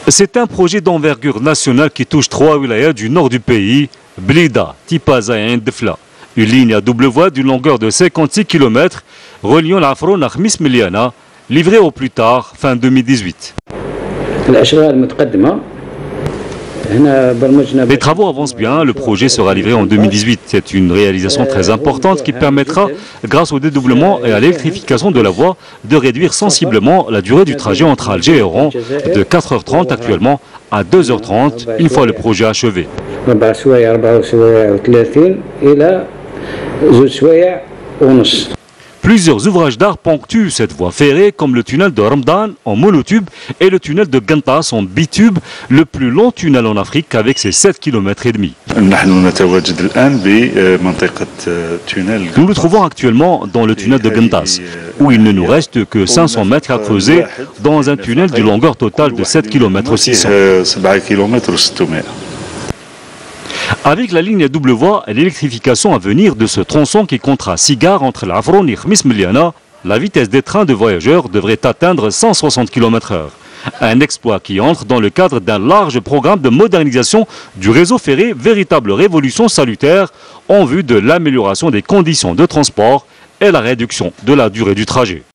C'est un projet d'envergure nationale qui touche 3 wilayas du nord du pays, Blida, Tipaza et Ndefla. Une ligne à double voie d'une longueur de 56 km reliant l'Afron à Khmis Miliana, livrée au plus tard fin 2018. Les travaux avancent bien, le projet sera livré en 2018. C'est une réalisation très importante qui permettra, grâce au dédoublement et à l'électrification de la voie, de réduire sensiblement la durée du trajet entre Alger et Oran de 4h30 actuellement à 2h30 une fois le projet achevé. Plusieurs ouvrages d'art ponctuent cette voie ferrée, comme le tunnel de Ramadan en monotube et le tunnel de Gantas en bitube, le plus long tunnel en Afrique avec ses 7,5 km. Nous nous trouvons actuellement dans le tunnel de Gantas, où il ne nous reste que 500 mètres à creuser dans un tunnel de longueur totale de 7,6 km. Avec la ligne à double voie et l'électrification à venir de ce tronçon qui comptera 6 gares entre l'Afron et Khmis Miliana, la vitesse des trains de voyageurs devrait atteindre 160 km/h. Un exploit qui entre dans le cadre d'un large programme de modernisation du réseau ferré, véritable révolution salutaire en vue de l'amélioration des conditions de transport et la réduction de la durée du trajet.